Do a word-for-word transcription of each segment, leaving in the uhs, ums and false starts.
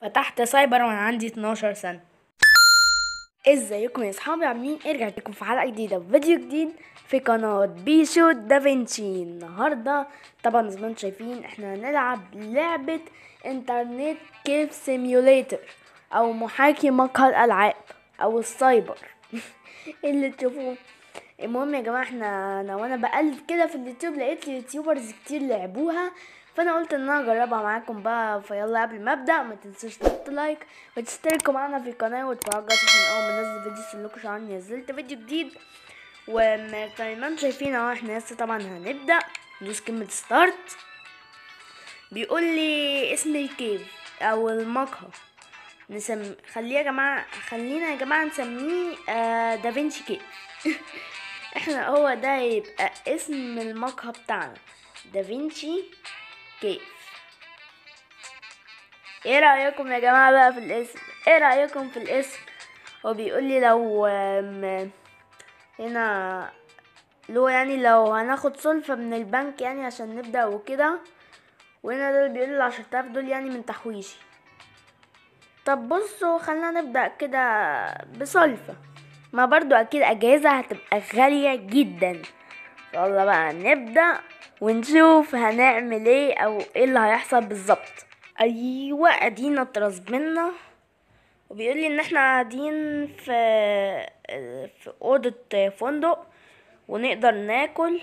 فتحت سايبر وانا عندي اتناشر سنة. ازيكم يا اصحابي، عاملين ايه؟ رجعت لكم في حلقة جديدة وفيديو جديد في قناة بيشو دافنشي. النهاردة طبعا زي ما انتم شايفين احنا هنلعب لعبة انترنت كيف سيميوليتر او محاكي مقهى الالعاب او السايبر اللي تشوفوه. المهم يا جماعه، احنا انا وانا بقلب كده في اليوتيوب لقيت يوتيوبرز كتير لعبوها، فانا قلت ان انا اجربها معاكم بقى. فيلا قبل ما ابدا ما تنسوش تحطوا لايك وتشتركوا معانا في القناه وتفعلوا الجرس عشان اول ما انزل فيديو يوصلكوا شعار نزلت فيديو جديد. وزي ما انتم شايفين اهو احنا لسه طبعا هنبدا. ندوس كلمه ستارت، بيقول لي اسم الكيف او المقهى. نسم خليه يا جماعه خلينا يا جماعه نسميه آه دافنشي كيف. احنا هو ده يبقى اسم المقهى بتاعنا، دافنشي كيف. ايه رأيكم يا جماعة بقى في الاسم؟ ايه رأيكم في الاسم؟ هو بيقول لي لو آم، هنا لو يعني لو هناخد سلفة من البنك يعني عشان نبدأ وكده، وهنا دول بيقول لي العشرة آلاف دول يعني من تحويشي. طب بصوا خلينا نبدأ كده بسلفة، ما برضو اكيد اجهزة هتبقى غالية جدا. يلا بقى نبدأ ونشوف هنعمل ايه او ايه اللي هيحصل بالظبط. ايوه ادينا اترسبنا، وبيقول لي ان احنا قاعدين في في اوضه فندق ونقدر ناكل،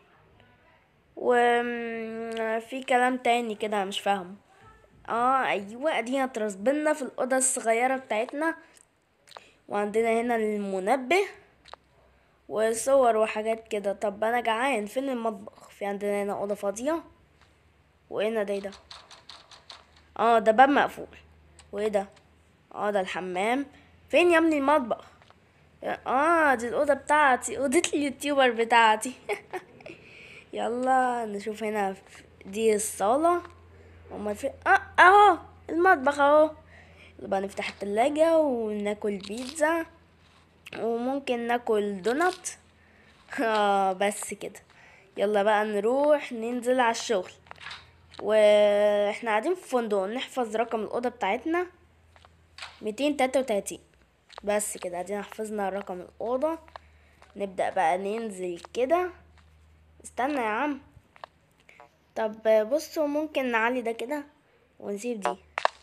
وفي كلام تاني كده مش فاهمه. اه ايوه ادينا اترسبنا في الاوضه الصغيره بتاعتنا، وعندنا هنا المنبه وصور وحاجات كده. طب انا جعان، فين المطبخ؟ في عندنا هنا اوضه فاضيه، وهنا ده ده اه ده باب مقفول، وايه ده؟ اه ده الحمام. فين يا ابني المطبخ؟ اه دي الاوضه بتاعتي، اوضه اليوتيوبر بتاعتي. يلا نشوف هنا، دي الصاله. امال فين؟ اه اهو المطبخ اهو. يبقى نفتح التلاجة وناكل بيتزا، وممكن ناكل دونات. اه بس كده. يلا بقى نروح ننزل على الشغل، واحنا قاعدين في فندق نحفظ رقم الاوضه بتاعتنا ميتين تلاتة وتلاتين. بس كده ادينا حفظنا رقم الاوضه. نبدا بقى ننزل كده. استنى يا عم، طب بصوا ممكن نعلي ده كده ونسيب دي.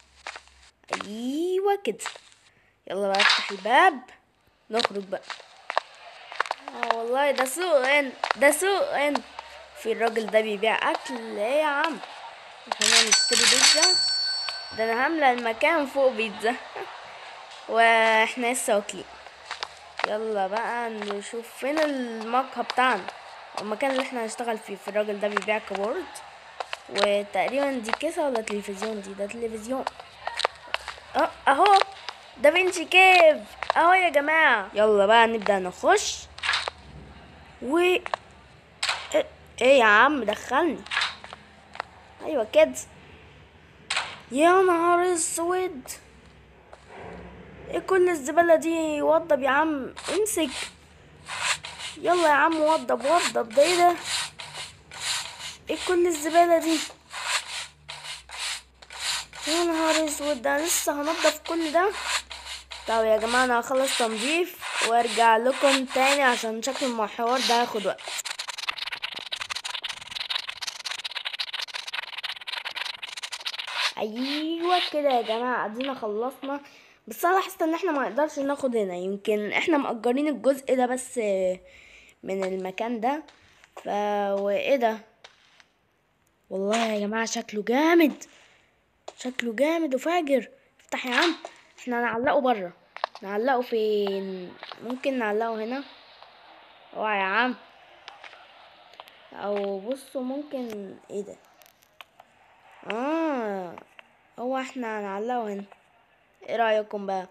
ايوه كده. يلا بقى افتح الباب نخرج بقى. اه والله ده سوق هنا، ده سوق هنا. في الراجل ده بيبيع اكل. ايه يا عم، خلينا نشتري بيتزا. ده انا هامله المكان فوق بيتزا. واحنا لسه واكلين. يلا بقى نشوف فين المقهى بتاعنا، المكان اللي احنا هنشتغل فيه. في الراجل ده بيبيع كيبورد، وتقريبا دي كيسة ولا تلفزيون؟ دي ده تلفزيون. اه اهو دافنشي كيف اهو يا جماعة. يلا بقى نبدأ نخش. و ايه, إيه يا عم دخلني. ايوه كده. يا نهار اسود، ايه كل الزبالة دي؟ وضب يا عم، امسك. يلا يا عم وضب وضب. ده ايه ده؟ ايه كل الزبالة دي؟ يا نهار اسود، ده لسه هنضف كل ده؟ طب يا جماعة انا هخلص تنظيف وارجع لكم تاني عشان شكل الحوار ده هياخد وقت. ايوه كده يا جماعة ادينا خلصنا. بس انا لاحظت ان احنا ما نقدرش ناخد هنا، يمكن احنا مأجرين الجزء ده بس من المكان ده. ف وايه ده؟ والله يا جماعة شكله جامد، شكله جامد وفاجر. افتح يا عم. احنا نعلقه بره. نعلقه فين؟ ممكن نعلقه هنا. اوعى يا عم. او بصوا ممكن ايه ده؟ اه هو احنا هنعلقه هنا. ايه رأيكم بقى؟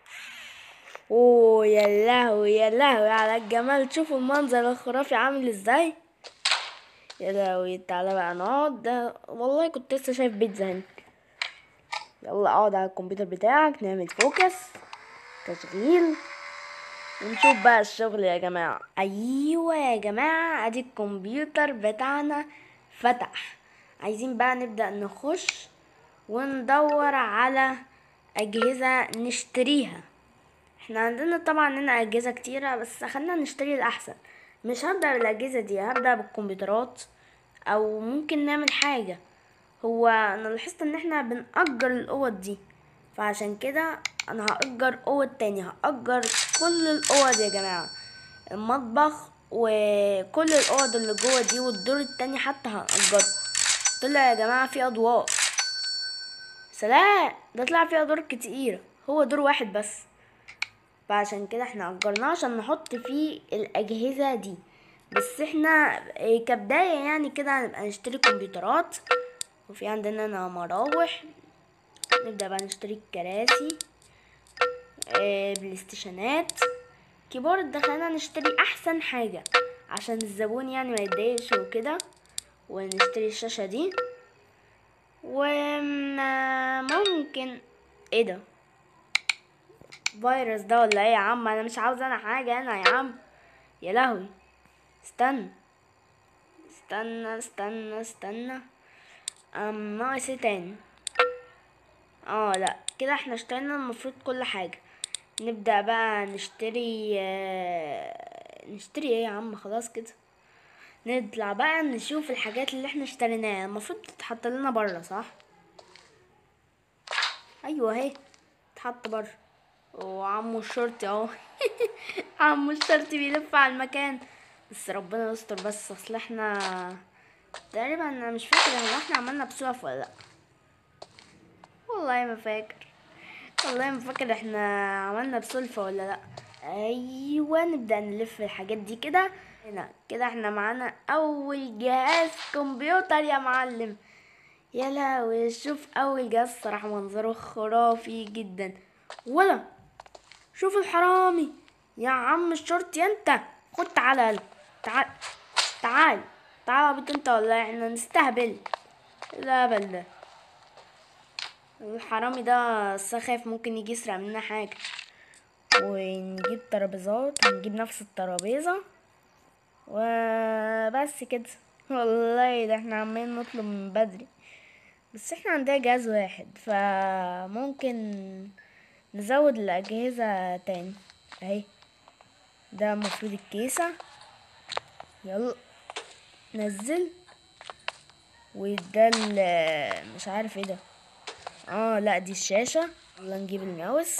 اوه يا لهوي يا لهوي على الجمال، شوفوا المنظر الخرافي عامل ازاي. يا لهوي. تعالى بقى نقعد. ده والله كنت لسه شايف بيتزا هنا. يلا اقعد على الكمبيوتر بتاعك، نعمل فوكس تشغيل ونشوف بقى الشغل يا جماعة. ايوه يا جماعة ادي الكمبيوتر بتاعنا فتح. عايزين بقى نبدأ نخش وندور على اجهزة نشتريها. احنا عندنا طبعا هنا اجهزة كتيرة، بس خلينا نشتري الاحسن. مش هبدأ بالاجهزة دي، هبدأ بالكمبيوترات، او ممكن نعمل حاجة. هو انا لاحظت ان احنا بنأجر الاوض دي، فعشان كده انا هأجر اوض تاني. هأجر كل الاوض يا جماعة، المطبخ وكل الاوض اللي جوه دي، والدور التاني حتى هنأجره. طلع يا جماعة في اضواء، سلام، ده طلع في ادوار كتير، هو دور واحد بس. فعشان كده احنا اجرناه عشان نحط فيه الاجهزة دي. بس احنا إيه كبداية يعني كده هنبقى نشتري كمبيوترات، وفي عندنا انا مراوح. نبدأ بقى نشتري كراسي، إيه بلاي ستيشنات، كيبورد. ده خلينا نشتري احسن حاجة عشان الزبون يعني ما يتضايقش وكده. ونشتري الشاشة دي، وممكن ايه ده، فيروس ده ولا ايه يا عم؟ انا مش عاوز انا حاجة انا يا عم، يا لهوي. استنى استنى استنى استنى ام ناقص ايه تاني؟ اه لا، كده احنا اشترينا المفروض كل حاجة. نبدأ بقى نشتري آه، نشتري ايه يا عم؟ خلاص كده نطلع بقى نشوف الحاجات اللي احنا اشتريناها. المفروض تتحط لنا بره، صح؟ ايوه اهي تتحط بره. وعمو الشرطي اهو عمو الشرطي بيلف على المكان. بس ربنا يستر، بس اصل احنا تقريبا، انا مش فاكر هو احنا عملنا بسوف ولا لا. والله ما فاكر، والله ما فاكر احنا عملنا بسلفة ولا لا. ايوه نبدأ نلف الحاجات دي كده. هنا كده احنا معانا اول جهاز كمبيوتر يا معلم. يا لهوي، شوف اول جهاز صراحة منظره خرافي جدا. ولا شوف الحرامي يا عم الشرطي، انت خد تعالى يلا. تعال تعال تعال بنت انت، ولا احنا نستهبل؟ لا بل ده الحرامي ده سخاف، ممكن يجي يسرق مننا حاجة. ونجيب ترابيزات، ونجيب نفس الترابيزة وبس كده. والله ده احنا عمالين نطلب من بدري، بس احنا عندنا جهاز واحد، فممكن نزود الأجهزة تاني. اهي ده المفروض الكيسة، يلا نزل. وده مش عارف ايه ده، اه لا دي الشاشة. يلا نجيب الماوس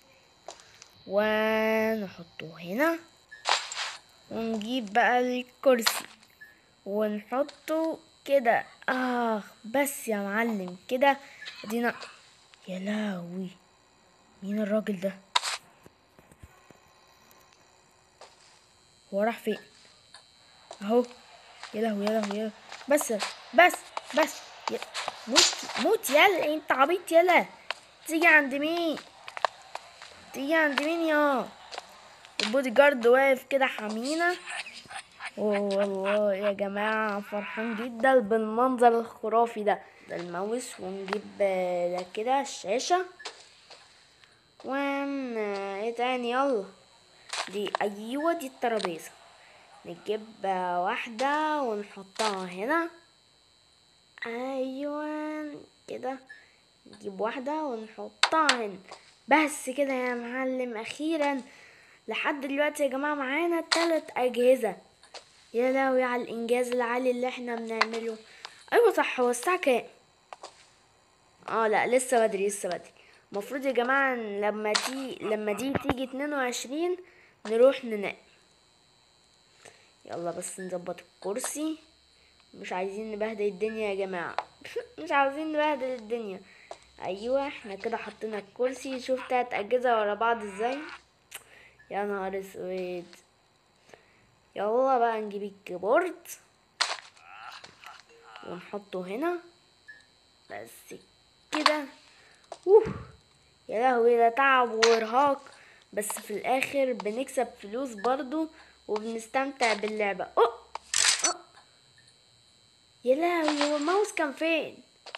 ونحطه هنا، ونجيب بقى الكرسي ونحطه كده. اه بس يا معلم كده ادينا. يا لهوي، مين الراجل ده؟ هو راح فين؟ اهو. يا لهوي يا لهوي يا لهوي. بس بس بس يا... موت موت يلا، انت عبيط يلا. تيجي عند مين؟ تيجي عند مين يا البودي جارد واقف كده حمينا. والله يا جماعة فرحان جدا بالمنظر الخرافي ده. ده الماوس، ونجيب ده كده الشاشة، ون ايه تاني؟ يلا دي، ايوه دي الترابيزة. نجيب واحدة ونحطها هنا، ايوه كده. نجيب واحدة ونحطها هنا، بس كده يا معلم. اخيرا لحد دلوقتي يا جماعة معانا تلات اجهزة. يا لهوي على الانجاز العالي اللي احنا بنعمله. ايوه صح، هو الساعة كام؟ اه لا لسه بدري، لسه بدري. المفروض يا جماعة لما تي لما دي تيجي اتنين وعشرين نروح ننام. يلا بس نظبط الكرسي، مش عايزين نبهدل الدنيا يا جماعة مش عاوزين نبهدل الدنيا. ايوه احنا كده حطينا الكرسي. شوف تلات اجهزة ورا بعض ازاي، يا نهار اسود. يلا بقى نجيب الكيبورد ونحطه هنا، بس كده. اوه يا لهوي، ده تعب وارهاق، بس في الاخر بنكسب فلوس برضو وبنستمتع باللعبة. اوه أوه. يا لهوي، هو الماوس كان فين؟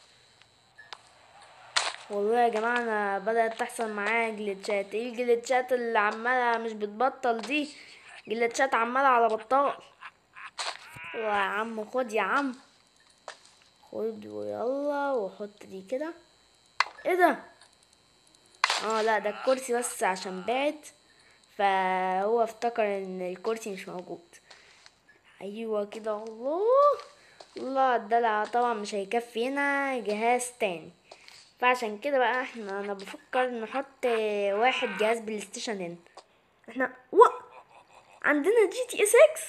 والله يا جماعة انا بدأت تحصل معايا جليتشات. ايه الجليتشات اللي عمالة مش بتبطل دي؟ جليتشات عمالة على بطال. يا عم خد يا عم، خد ويلا، وحط دي كده. ايه ده؟ اه لا ده الكرسي بس عشان بعت، فهو افتكر ان الكرسي مش موجود. ايوه كده. الله الله الدلع طبعا مش هيكفي هنا جهاز تاني، فعشان كده بقى احنا انا بفكر نحط واحد جهاز بلاي ستيشن هنا. احنا و... عندنا جي تي اس اكس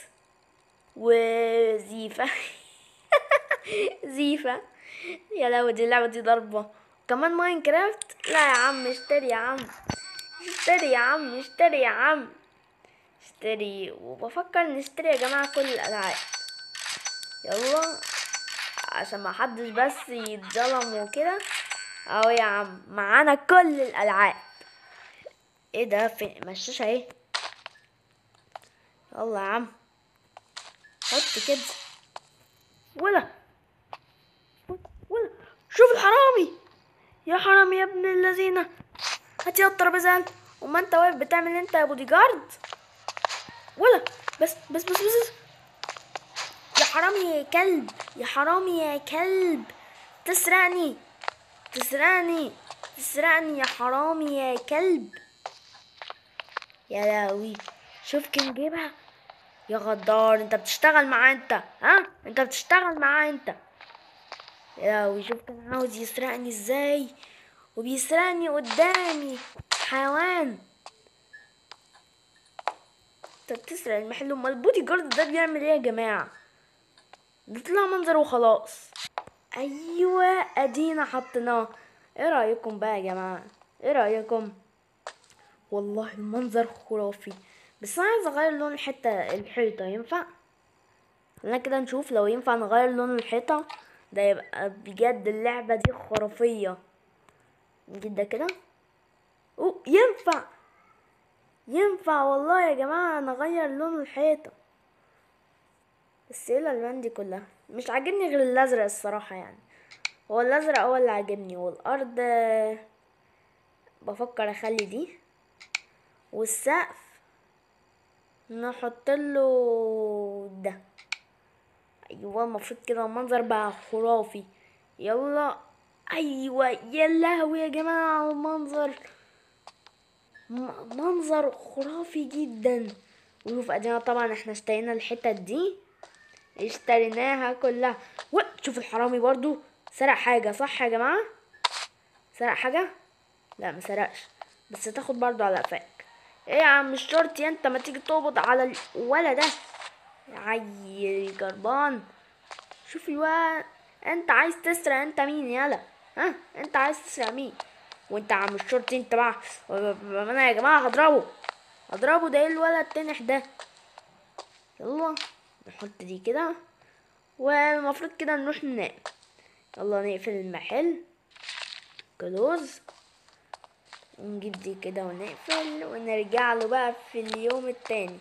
وزيفا. زيفا. يا لو دي اللعبة دي ضربة. كمان ماينكرافت. لا يا عم اشتري يا عم، اشتري يا عم، اشتري يا عم، اشتري. وبفكر نشتري يا جماعة كل الألعاب، يلا عشان ما حدش بس يتظلم وكده. اهو يا عم معانا كل الألعاب. ايه ده؟ في مشاشة ايه؟ يلا يا عم حط كده. ولا ولا شوف الحرامي. يا حرامي يا ابن اللذينة، هات يا الترابيزة. وما انت واقف بتعمل انت يا بودي جارد؟ ولا بس بس بس بس يا حرامي يا كلب، يا حرامي يا كلب، تسرقني تسرقني تسرقني يا حرامي يا كلب. يا لاوي شوف كان جايبها. يا غدار انت بتشتغل معاه انت، ها انت بتشتغل معاه انت. يا لاوي شوف كان عاوز يسرقني ازاي، وبيسرقني قدامي. حيوان. انت بتسرق المحل، امال البودي جارد ده بيعمل ايه يا جماعه؟ بيطلع منظر وخلاص. ايوه ادينا حطيناه. ايه رايكم بقى يا جماعه؟ ايه رايكم؟ والله المنظر خرافي، بس انا عايز اغير لون الحته الحيطه، ينفع؟ خلينا كده نشوف لو ينفع نغير لون الحيطه. ده يبقى بجد اللعبه دي خرافيه جدا كده. اوه ينفع، ينفع والله يا جماعه نغير لون الحيطه. بس ايه الالوان دي كلها؟ مش عاجبني غير الازرق الصراحه يعني. هو الازرق هو اللي عاجبني، والارض بفكر اخلي دي، والسقف نحط له ده. ايوه المفروض كده المنظر بقى خرافي. يلا. ايوه يا لهوي يا جماعه المنظر، م- منظر خرافي جدا. وشوف ادينا طبعا احنا اشترينا الحتت دي، اشتريناها كلها. شوف الحرامي برضو سرق حاجه، صح يا جماعه؟ سرق حاجه؟ لا ما سرقش، بس تاخد برضو على قفاك. ايه يا عم مش شرط يا انت ما تيجي تقبض على الولد ده يا عيل جربان. شوف الواد، انت عايز تسرق انت مين يالا؟ ها انت عايز تسرق مين؟ وانت يا عم الشرطي انت بقى، انا يا جماعه هضربه، هضربه. ده ايه الولد التنح ده؟ يلا نحط دي كده، والمفروض كده نروح ننام. يلا نقفل المحل كلوز، ونجيب دي كده ونقفل ونرجع له بقى في اليوم التاني.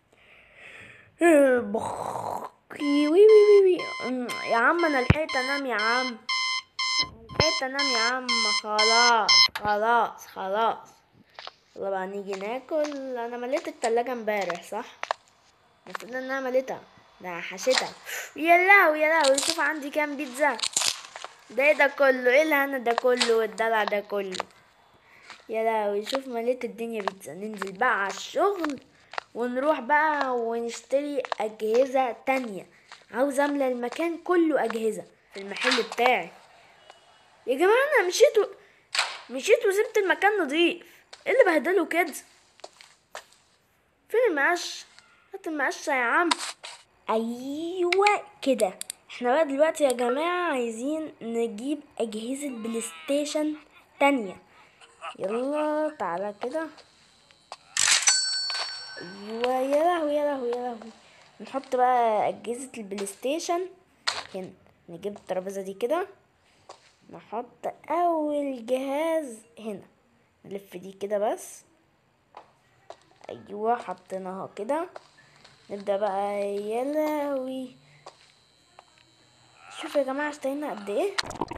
بخ وي وي وي وي. يا عم انا لحقت انام يا عم، لحقت انام يا عم. خلاص خلاص خلاص. يلا بقى نيجي ناكل. انا مليت التلاجة امبارح صح؟ المفروض ان انا مليتها، ده حشيتها. يا لهوي يا لهوي شوف عندي كام بيتزا. ده ايه ده كله؟ ايه الهنا ده كله والدلع ده كله؟ يا لهوي شوف مليت الدنيا بيتزا. ننزل بقى على الشغل ونروح بقى ونشتري اجهزة تانية. عاوز املى المكان كله اجهزة في المحل بتاعي. يا جماعة انا مشيت و... مشيت وسبت المكان نضيف. ايه اللي بهدله كده؟ فين المقش؟ هات المقش يا عم. ايوه كده. احنا بقى دلوقتي يا جماعة عايزين نجيب اجهزة بلاي ستيشن تانية. يلا تعالى كده. ايوه يا لهوي يا لهوي يا لهوي. نحط بقى اجهزة البلاي ستيشن هنا. نجيب الترابيزة دي كده، نحط اول جهاز هنا، نلف دي كده بس. ايوه حطيناها كده. نبدأ بقى. يا لهوي شوف يا جماعة اشترينا قد ايه.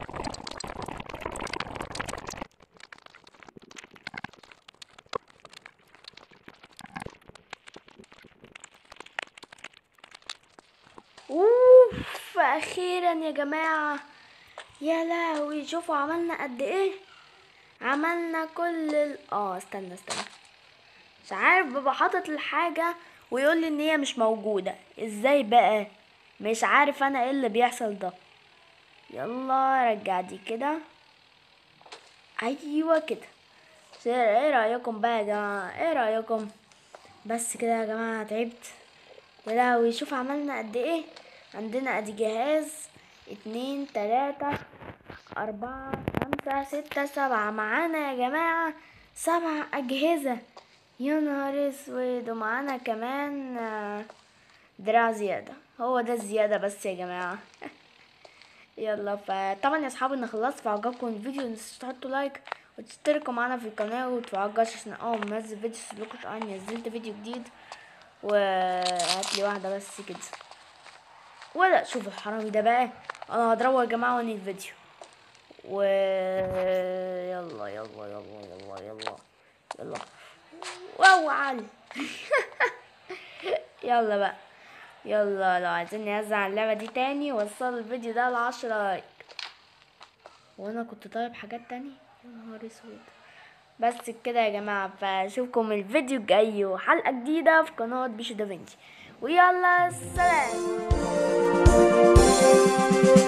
اوف اخيرا يا جماعة. يا لهوي شوفوا عملنا قد ايه. عملنا كل ال... اه استنى استنى مش عارف، ببقى حاطط الحاجة ويقول لي ان هي مش موجودة. ازاي بقى؟ مش عارف انا ايه اللي بيحصل ده. يلا رجع دي كده. ايوه كده. ايه رأيكم بقى يا جماعة؟ ايه رأيكم؟ بس كده يا جماعة، تعبت يا لهوي. شوف عملنا قد ايه. عندنا ادي جهاز، اتنين تلاتة اربعة خمسة ستة سبعة. معانا يا جماعة سبع اجهزة. يا نهار اسود. ومعانا كمان آه، دراع زيادة. هو ده الزيادة بس يا جماعة. يلا، فطبعا يا اصحابي انا خلصت. فعجبكم الفيديو متنسوش تحطوا لايك وتشتركوا معانا في القناة وتفعلوا الجرس عشان اول ما انزل فيديو يوصلكوا اشعار نزلت فيديو جديد. وهاتلي واحدة بس كده. ولا شوف الحرامي ده بقى، انا هضربه يا جماعة وانهي الفيديو. و يلا يلا يلا يلا يلا يلا. واو علي. يلا بقى. يلا لو عايزين نوزع اللعبة دي تاني وصلوا الفيديو ده لعشرة لايك. وانا كنت طالب حاجات تانية. يا نهار اسود. بس كده يا جماعة، فاشوفكم الفيديو الجاي وحلقة جديدة في قناة بيشو دافنشي. ويلا سلام.